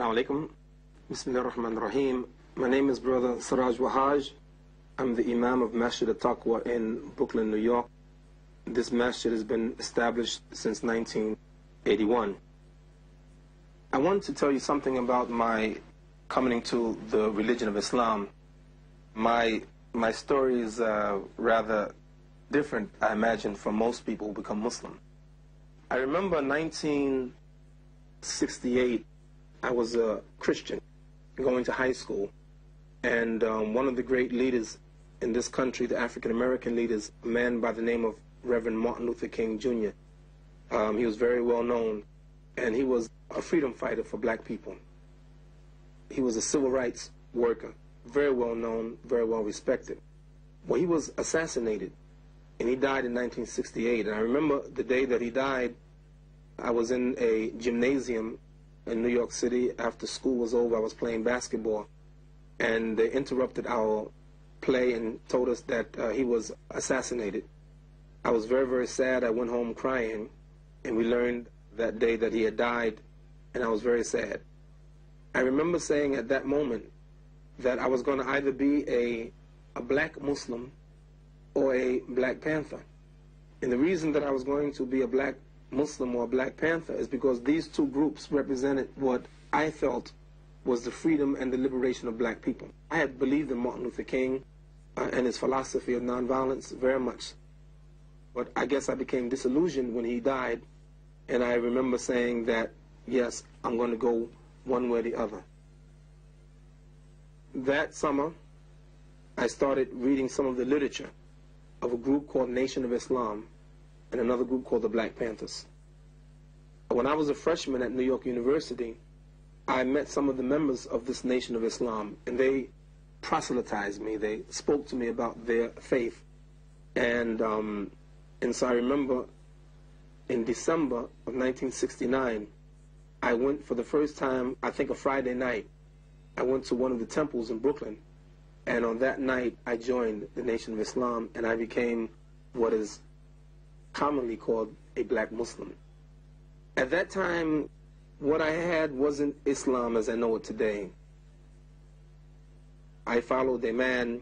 Assalamu alaikum. Bismillah ar-Rahman ar-Rahim. My name is Brother Siraj Wahaj. I'm the Imam of Masjid al-Taqwa in Brooklyn, New York. This masjid has been established since 1981. I want to tell you something about my coming to the religion of Islam. My story is rather different, I imagine, from most people who become Muslim. I remember 1968, I was a Christian going to high school, and one of the great leaders in this country, the African American leaders, a man by the name of Reverend Martin Luther King Jr. He was very well known, and he was a freedom fighter for black people. He was a civil rights worker, very well known, very well respected. Well, he was assassinated, and he died in 1968. And I remember the day that he died, I was in a gymnasium in New York City. After school was over, I was playing basketball, and they interrupted our play and told us that he was assassinated. I was very, very sad. I went home crying, and we learned that day that he had died, and I was very sad. I remember saying at that moment that I was going to either be a black Muslim or a Black Panther. And the reason that I was going to be a black Muslim or a Black Panther is because these two groups represented what I felt was the freedom and the liberation of black people. I had believed in Martin Luther King and his philosophy of nonviolence very much. But I guess I became disillusioned when he died, and I remember saying that, yes, I'm going to go one way or the other. That summer, I started reading some of the literature of a group called Nation of Islam and another group called the Black Panthers. When I was a freshman at New York University, I met some of the members of this Nation of Islam, and they proselytized me. They spoke to me about their faith. And so I remember in December of 1969, I went for the first time, I think a Friday night, I went to one of the temples in Brooklyn, and on that night I joined the Nation of Islam, and I became what is commonly called a black Muslim. At that time, what I had wasn't Islam as I know it today. I followed a man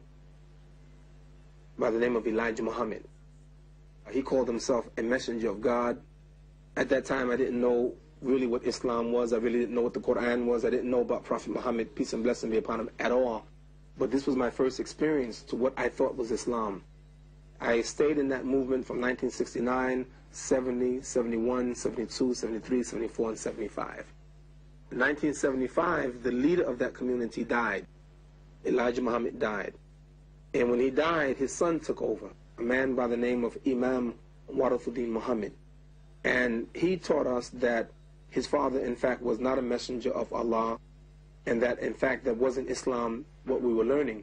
by the name of Elijah Muhammad. He called himself a messenger of God. At that time, I didn't know really what Islam was. I really didn't know what the Quran was. I didn't know about Prophet Muhammad, peace and blessing be upon him, at all. But this was my first experience to what I thought was Islam. I stayed in that movement from 1969, 70, 71, 72, 73, 74, and 75. In 1975, the leader of that community died. Elijah Muhammad died. And when he died, his son took over, a man by the name of Imam Warithuddin Muhammad. And he taught us that his father, in fact, was not a messenger of Allah, and that, in fact, that wasn't Islam what we were learning.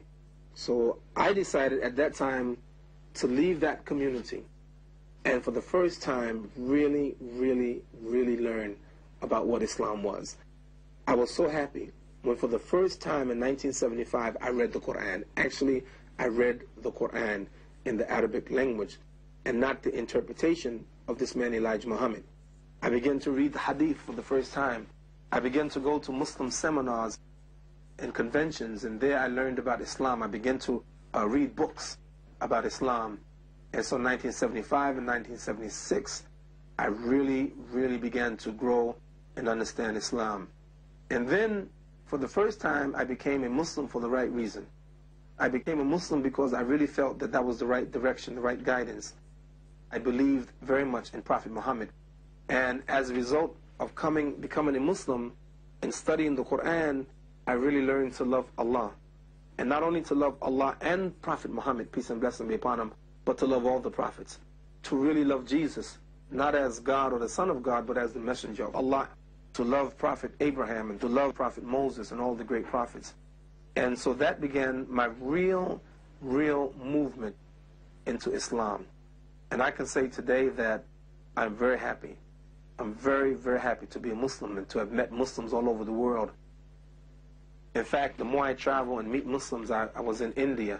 So I decided at that time to leave that community and for the first time really, really, really learn about what Islam was. I was so happy when for the first time in 1975 I read the Quran. Actually, I read the Quran in the Arabic language and not the interpretation of this man Elijah Muhammad. I began to read the Hadith for the first time. I began to go to Muslim seminars and conventions, and there I learned about Islam. I began to read books about Islam. And so in 1975 and 1976, I really, really began to grow and understand Islam. And then, for the first time, I became a Muslim for the right reason. I became a Muslim because I really felt that that was the right direction, the right guidance. I believed very much in Prophet Muhammad. And as a result of becoming a Muslim and studying the Quran, I really learned to love Allah. And not only to love Allah and Prophet Muhammad, peace and blessing be upon him, but to love all the prophets. To really love Jesus, not as God or the Son of God, but as the messenger of Allah. To love Prophet Abraham and to love Prophet Moses and all the great prophets. And so that began my real movement into Islam. And I can say today that I'm very happy. I'm very, very happy to be a Muslim and to have met Muslims all over the world. In fact, the more I travel and meet Muslims, I was in India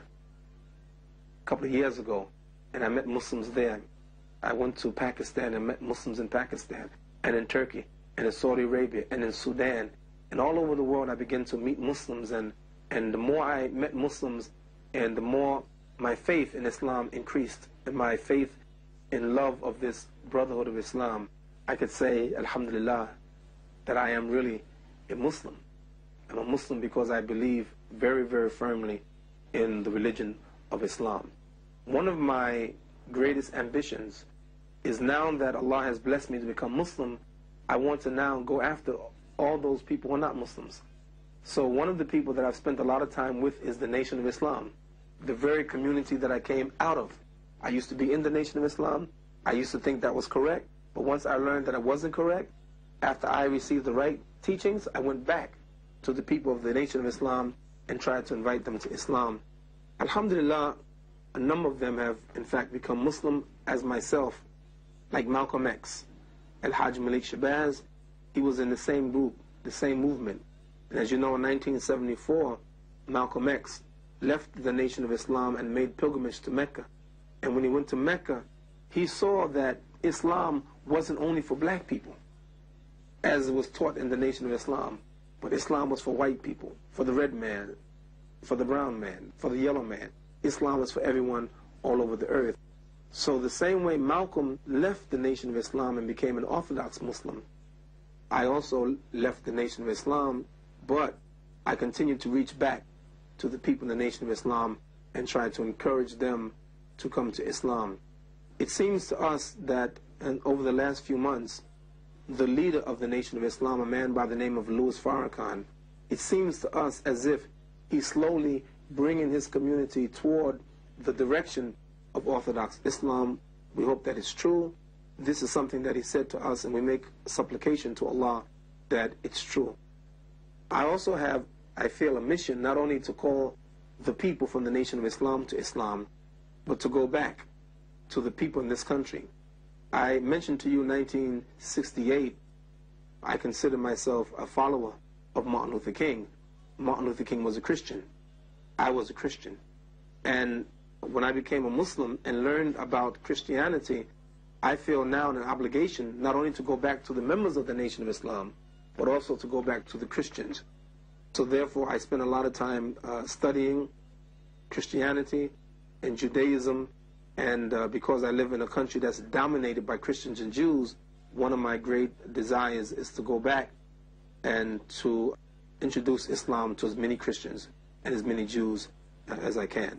a couple of years ago, and I met Muslims there. I went to Pakistan and met Muslims in Pakistan, and in Turkey, and in Saudi Arabia, and in Sudan, And all over the world, I began to meet Muslims, and the more I met Muslims, and the more my faith in Islam increased, and my faith in love of this brotherhood of Islam, I could say, alhamdulillah, that I am really a Muslim. I'm a Muslim because I believe very, very firmly in the religion of Islam. One of my greatest ambitions is, now that Allah has blessed me to become Muslim, I want to now go after all those people who are not Muslims. So one of the people that I've spent a lot of time with is the Nation of Islam, the very community that I came out of. I used to be in the Nation of Islam. I used to think that was correct, but once I learned that it wasn't correct, after I received the right teachings, I went back to the people of the Nation of Islam and tried to invite them to Islam. Alhamdulillah, a number of them have in fact become Muslim, as myself, like Malcolm X, Al-Hajj Malik Shabazz. He was in the same group, the same movement. And as you know, in 1974, Malcolm X left the Nation of Islam and made pilgrimage to Mecca. And when he went to Mecca, he saw that Islam wasn't only for black people, as it was taught in the Nation of Islam, but Islam was for white people, for the red man, for the brown man, for the yellow man. Islam is for everyone all over the earth. So the same way Malcolm left the Nation of Islam and became an Orthodox Muslim, I also left the Nation of Islam, but I continued to reach back to the people in the Nation of Islam and try to encourage them to come to Islam. It seems to us that over the last few months, the leader of the Nation of Islam, a man by the name of Louis Farrakhan, it seems to us as if he's slowly bringing his community toward the direction of Orthodox Islam. We hope that it's true. This is something that he said to us, and we make supplication to Allah that it's true. I also have, I feel, a mission not only to call the people from the Nation of Islam to Islam, but to go back to the people in this country. I mentioned to you 1968, I consider myself a follower of Martin Luther King. Martin Luther King was a Christian. I was a Christian. And when I became a Muslim and learned about Christianity, I feel now an obligation not only to go back to the members of the Nation of Islam, but also to go back to the Christians. So therefore, I spend a lot of time studying Christianity and Judaism, and because I live in a country that's dominated by Christians and Jews, one of my great desires is to go back and to introduce Islam to as many Christians and as many Jews as I can.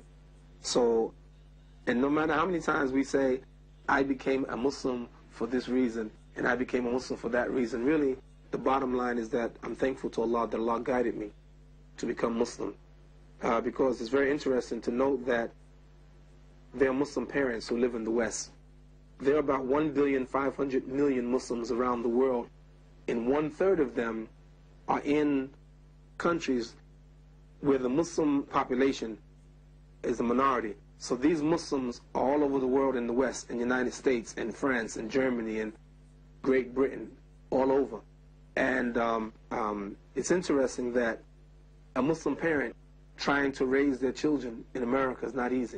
So, and no matter how many times we say, I became a Muslim for this reason, and I became a Muslim for that reason, really, the bottom line is that I'm thankful to Allah that Allah guided me to become Muslim. Because it's very interesting to note that there are Muslim parents who live in the West. There are about 1,500,000,000 Muslims around the world, and 1/3 of them are in countries where the Muslim population is a minority. So these Muslims are all over the world, in the West, in the United States, in France, in Germany, and Great Britain, all over. And it's interesting that a Muslim parent trying to raise their children in America is not easy.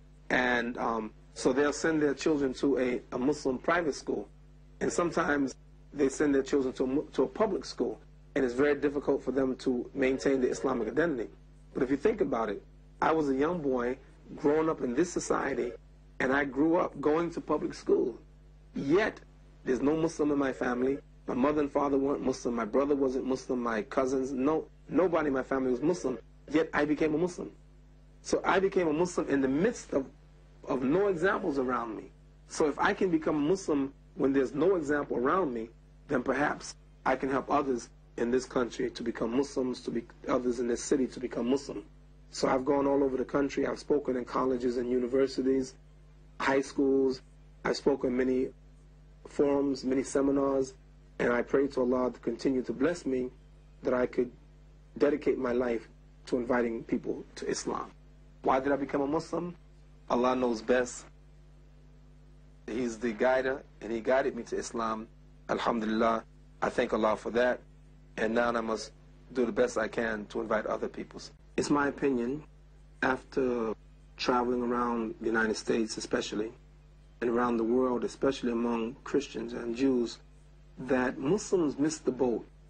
And so they'll send their children to a Muslim private school, and sometimes they send their children to a public school, and it's very difficult for them to maintain the Islamic identity. But if you think about it, I was a young boy growing up in this society, and I grew up going to public school. Yet, there's no Muslim in my family. My mother and father weren't Muslim. My brother wasn't Muslim. My cousins, nobody in my family was Muslim. Yet, I became a Muslim. So I became a Muslim in the midst of no examples around me. So if I can become a Muslim when there's no example around me, then perhaps I can help others in this country to become Muslims, others in this city to become Muslim. So I've gone all over the country. I've spoken in colleges and universities, high schools. I've spoken in many forums, many seminars, and I pray to Allah to continue to bless me that I could dedicate my life to inviting people to Islam. Why did I become a Muslim? Allah knows best. He's the guider, and He guided me to Islam. Alhamdulillah, I thank Allah for that. And now I must do the best I can to invite other people. It's my opinion, after traveling around the United States especially, and around the world, especially among Christians and Jews, that Muslims missed the boat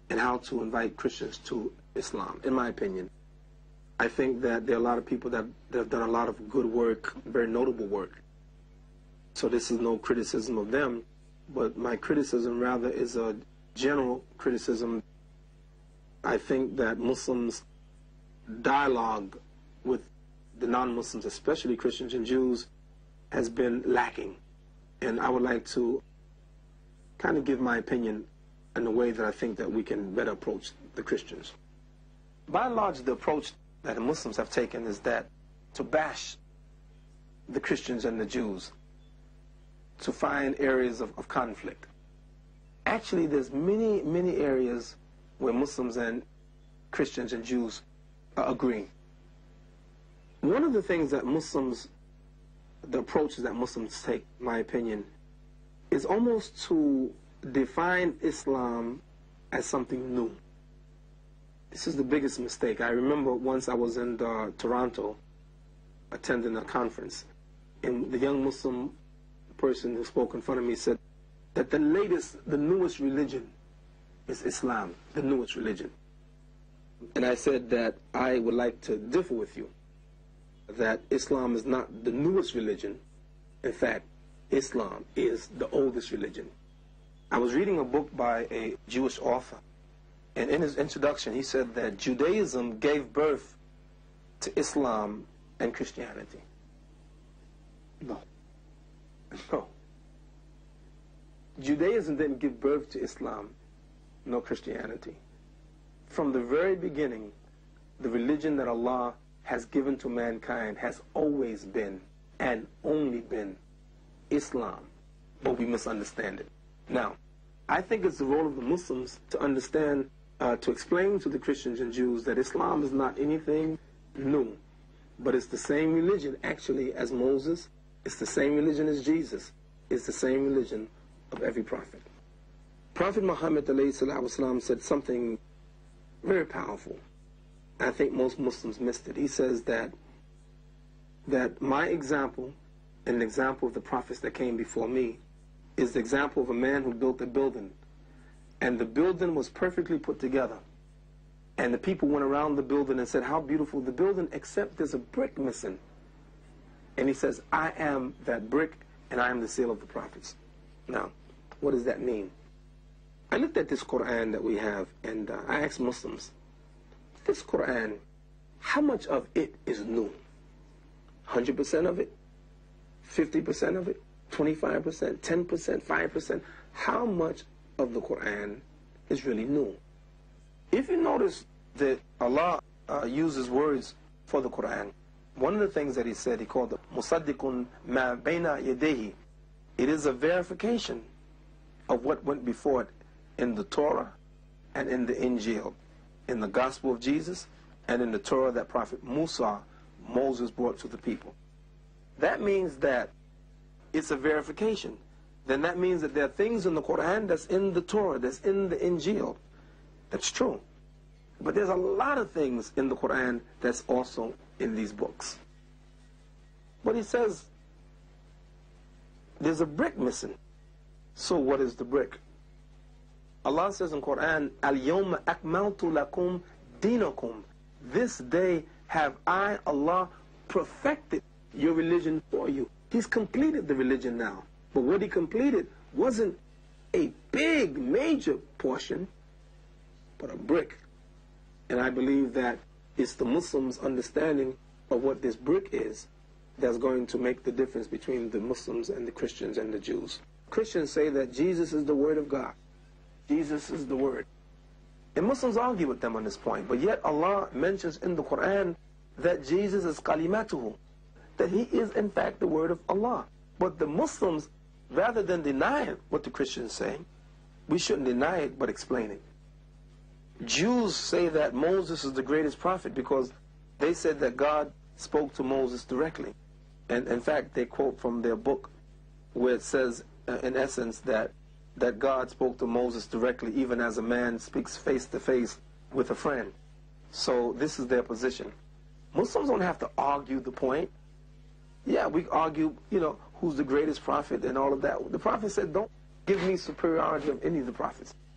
and how to invite Christians to Islam, in my opinion. I think that there are a lot of people that have done a lot of good work, very notable work. So this is no criticism of them, but my criticism rather is a general criticism. I think that Muslims' dialogue with the non-Muslims, especially Christians and Jews, has been lacking. And I would like to kind of give my opinion in a way that I think that we can better approach the Christians. By and large, the approach that the Muslims have taken is that to bash the Christians and the Jews, to find areas of conflict. Actually, there's many areas where Muslims and Christians and Jews agree. One of the things that Muslims, the approaches that Muslims take, in my opinion, is almost to define Islam as something new. This is the biggest mistake. I remember once I was in Toronto attending a conference, and the young Muslim person who spoke in front of me said that the newest religion is Islam, the newest religion. And I said that I would like to differ with you, that Islam is not the newest religion. In fact, Islam is the oldest religion. I was reading a book by a Jewish author, and in his introduction he said that Judaism gave birth to Islam and Christianity. No. No. Judaism didn't give birth to Islam, nor Christianity. From the very beginning, the religion that Allah has given to mankind has always been and only been Islam, but we misunderstand it. Now, I think it's the role of the Muslims to understand, to explain to the Christians and Jews that Islam is not anything new, but it's the same religion actually as Moses, it's the same religion as Jesus, it's the same religion of every prophet. Prophet Muhammad ﷺ said something very powerful. I think most Muslims missed it. He says that my example and the example of the prophets that came before me is the example of a man who built a building, and the building was perfectly put together, and the people went around the building and said, how beautiful the building, except there's a brick missing. And he says, I am that brick, and I am the seal of the prophets. Now, what does that mean? I looked at this Quran that we have, and I asked Muslims, this Quran, how much of it is new? 100% of it? 50% of it? 25%? 10%? 5%? How much of the Quran is really new? If you notice that Allah uses words for the Quran, one of the things that he said, he called it Musaddiqun ma bayna yadayhi. It is a verification of what went before it in the Torah and in the Injil, in the Gospel of Jesus and in the Torah that Prophet Moses brought to the people. That means that it's a verification. Then that means that there are things in the Quran that's in the Torah, that's in the Injil. That's true. But there's a lot of things in the Quran that's also in these books. But he says, there's a brick missing. So what is the brick? Allah says in Quran, Al-Yawma akmaltu lakum dinakum. This day have I, Allah, perfected your religion for you. He's completed the religion now. But what he completed wasn't a big, major portion, but a brick. And I believe that it's the Muslims' understanding of what this brick is that's going to make the difference between the Muslims and the Christians and the Jews. Christians say that Jesus is the Word of God. Jesus is the Word. And Muslims argue with them on this point, but yet Allah mentions in the Quran that Jesus is kalimatuhu, that He is in fact the Word of Allah. But the Muslims, rather than deny what the Christians say, we shouldn't deny it but explain it. Jews say that Moses is the greatest prophet because they said that God spoke to Moses directly. And in fact, they quote from their book where it says, in essence, that God spoke to Moses directly, even as a man speaks face to face with a friend. So this is their position. Muslims don't have to argue the point. Yeah, we argue, who's the greatest prophet and all of that. The prophet said, don't give me superiority of any of the prophets.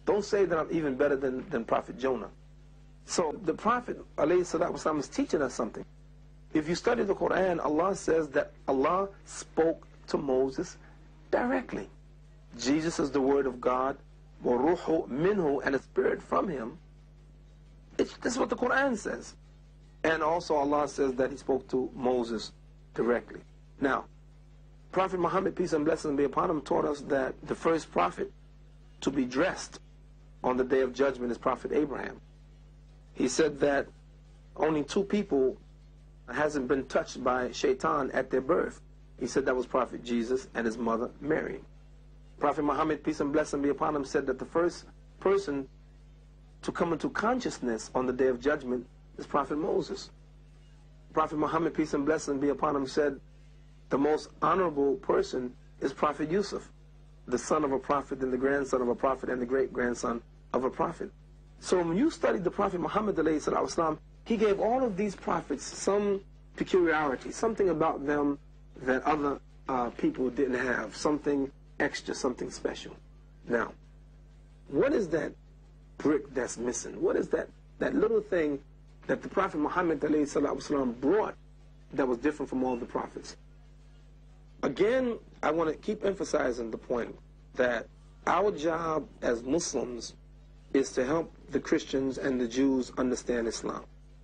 Don't say that I'm even better than Prophet Jonah. So the Prophet ﷺ is teaching us something. If you study the Quran, Allah says that Allah spoke to Moses directly. Jesus is the word of God, وَرُوحُ مِنْهُ, and a spirit from him. This is what the Quran says. And also Allah says that he spoke to Moses directly. Now, Prophet Muhammad, peace and blessings be upon him, taught us that the first prophet to be dressed on the Day of Judgment is Prophet Abraham. He said that only 2 people hasn't been touched by shaitan at their birth. He said that was Prophet Jesus and his mother Mary. Prophet Muhammad, peace and blessing be upon him, said that the first person to come into consciousness on the Day of Judgment is Prophet Moses. Prophet Muhammad, peace and blessing be upon him, said the most honorable person is Prophet Yusuf, the son of a prophet and the grandson of a prophet and the great-grandson of a prophet. So when you study the Prophet Muhammad ﷺ, he gave all of these prophets some peculiarity, something about them that other people didn't have, something extra, something special. Now, what is that brick that's missing? What is that little thing that the Prophet Muhammad ﷺ brought that was different from all the prophets? Again, I want to keep emphasizing the point that our job as Muslims is to help the Christians and the Jews understand Islam.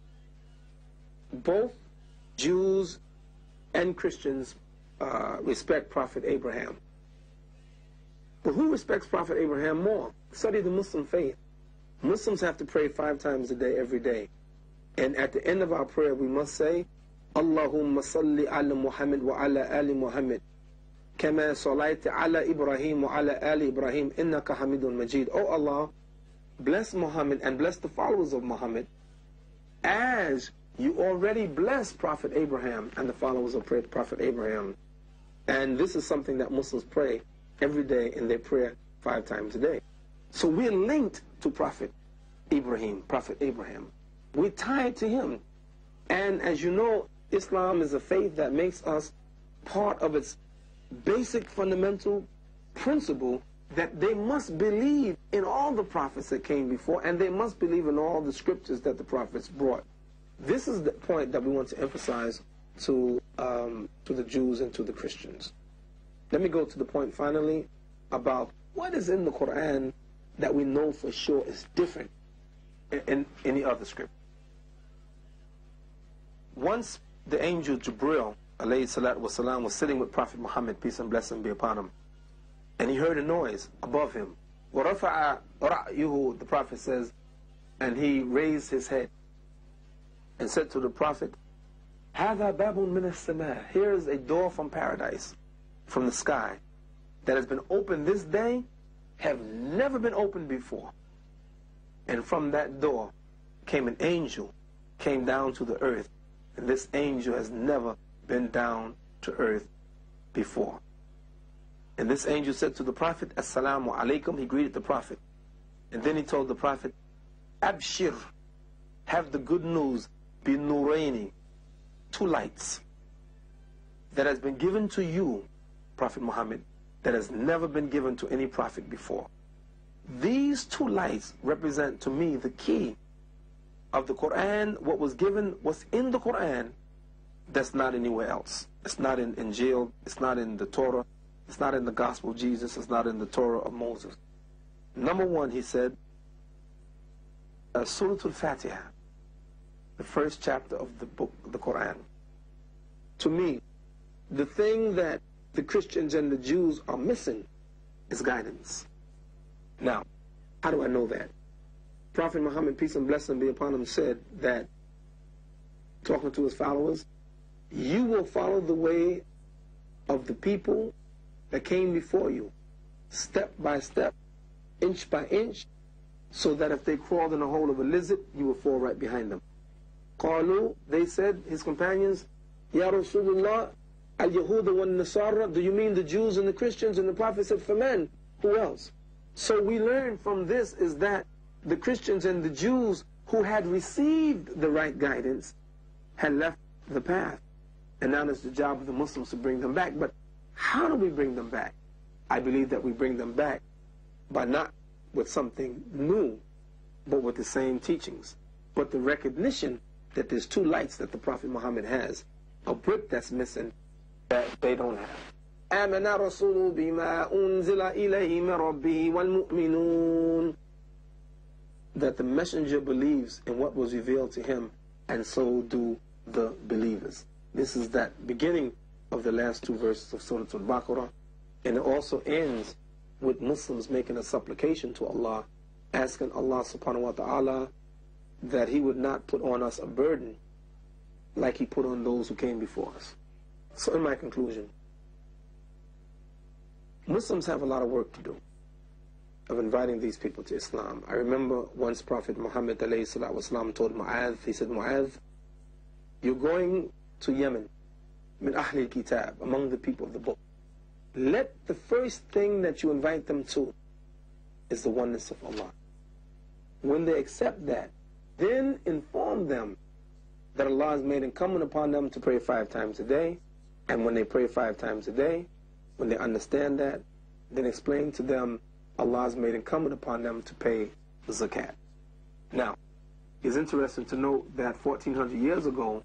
Both Jews and Christians respect Prophet Abraham. But who respects Prophet Abraham more? Study the Muslim faith. Muslims have to pray 5 times a day, every day. And at the end of our prayer, we must say, Allahumma salli ala Muhammad wa ala ali Muhammad, kama sallaita ala Ibrahim wa ala ali Ibrahim, innaka hamidun majid. Oh Allah, bless Muhammad and bless the followers of Muhammad as you already blessed Prophet Abraham and the followers of Prophet Abraham. And this is something that Muslims pray every day in their prayer 5 times a day. So we're linked to Prophet Ibrahim, Prophet Abraham. We're tied to him. And as you know, Islam is a faith that makes us part of its basic fundamental principle that they must believe in all the prophets that came before, and they must believe in all the scriptures that the prophets brought. This is the point that we want to emphasize to the Jews and to the Christians. Let me go to the point finally about what is in the Quran that we know for sure is different in any other script. Once the angel Jibril alayhi salatu wasalam was sitting with Prophet Muhammad, peace and blessing be upon him, and he heard a noise above him. وَرَفَعَ رَأْيُهُ, the Prophet says, and he raised his head and said to the Prophet, هَذَا بَابٌ مِنَ السَّمَاءِ, here is a door from paradise, from the sky, that has been opened this day, have never been opened before. And from that door came an angel, came down to the earth, and this angel has never been down to earth before. And this angel said to the Prophet, Assalamu alaikum, he greeted the Prophet. And then he told the Prophet, Abshir, have the good news, bi nuraini, 2 lights, that has been given to you, Prophet Muhammad, that has never been given to any prophet before. These 2 lights represent to me the key of the Quran, what was given, what's in the Quran, that's not anywhere else. It's not in Injil, it's not in the Torah, it's not in the Gospel of Jesus, it's not in the Torah of Moses. Number 1, he said, Surah Al-Fatiha, the first chapter of the book, the Quran. To me, the thing that the Christians and the Jews are missing is guidance. Now, how do I know that? Prophet Muhammad, peace and blessing be upon him, said that, talking to his followers, you will follow the way of the people that came before you, step by step, inch by inch, so that if they crawled in the hole of a lizard, you will fall right behind them. Qalu, they said, his companions, Ya Rasulullah, al-Yahuda wal-Nasara, do you mean the Jews and the Christians? And the Prophet said, Faman, who else? So we learn from this is that the Christians and the Jews who had received the right guidance had left the path. And now it's the job of the Muslims to bring them back. But how do we bring them back? I believe that we bring them back by not with something new, but with the same teachings. But the recognition that there's two lights that the Prophet Muhammad has, a brick that's missing that they don't have. آمن الرسول بما أنزل إليه من ربه والمؤمنون. That the messenger believes in what was revealed to him, and so do the believers. This is that beginning of the last two verses of Surah Al-Baqarah, and it also ends with Muslims making a supplication to Allah, asking Allah subhanahu wa ta'ala that He would not put on us a burden like He put on those who came before us. So in my conclusion, Muslims have a lot of work to do of inviting these people to Islam. I remember once Prophet Muhammad ﷺ told Mu'adh, he said, Mu'adh, you're going to Yemen, min Ahl al-Kitab, among the people of the book. Let the first thing that you invite them to is the oneness of Allah. When they accept that, then inform them that Allah has made incumbent upon them to pray 5 times a day, and when they pray 5 times a day, when they understand that, then explain to them Allah has made incumbent upon them to pay zakat. Now, it's interesting to note that 1400 years ago,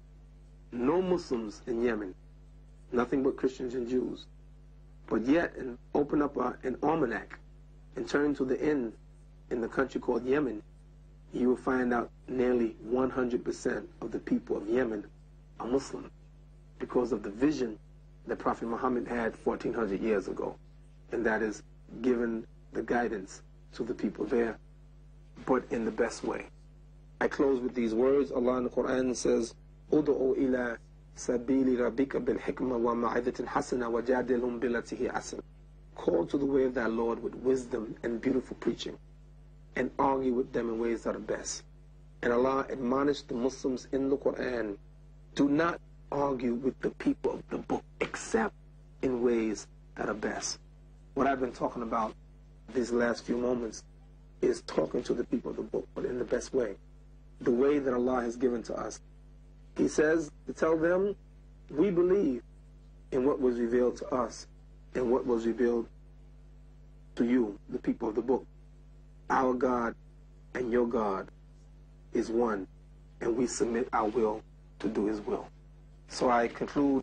no Muslims in Yemen, nothing but Christians and Jews, but yet open up an almanac and turn to the end in the country called Yemen, you will find out nearly 100% of the people of Yemen are Muslim because of the vision that Prophet Muhammad had 1400 years ago, and that is given the guidance to the people there, but in the best way. I close with these words. Allah in the Quran says, "Ud'u ila sabili rabbika bil hikmah wa ma'idhatin hasana wa jadilhum billati hi ahsan." Call to the way of thy Lord with wisdom and beautiful preaching, and argue with them in ways that are best. And Allah admonished the Muslims in the Quran, do not argue with the people of the book except in ways that are best. What I've been talking about these last few moments is talking to the people of the book, but in the best way, the way that Allah has given to us. He says to tell them, we believe in what was revealed to us and what was revealed to you, the people of the book. Our God and your God is one, and we submit our will to do His will. So I conclude,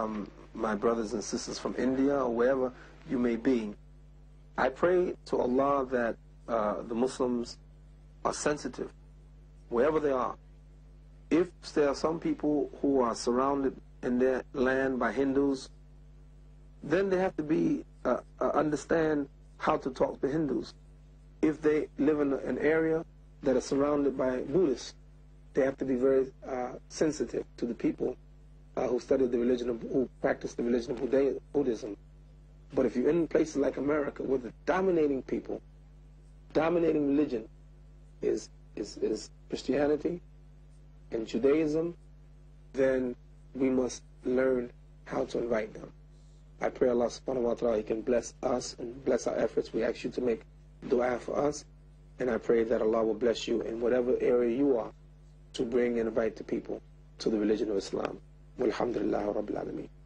my brothers and sisters from India or wherever you may be, I pray to Allah that the Muslims are sensitive, wherever they are. If there are some people who are surrounded in their land by Hindus, then they have to understand how to talk to Hindus. If they live in an area that is surrounded by Buddhists, they have to be very sensitive to the people who study the religion who practice the religion of Buddhism. But if you're in places like America, where the dominating people, dominating religion is Christianity and Judaism, then we must learn how to invite them. I pray Allah subhanahu wa ta'ala He can bless us and bless our efforts. We ask you to make dua for us, and I pray that Allah will bless you in whatever area you are to bring and invite the people to the religion of Islam. Walhamdulillah Rabbil Alameen.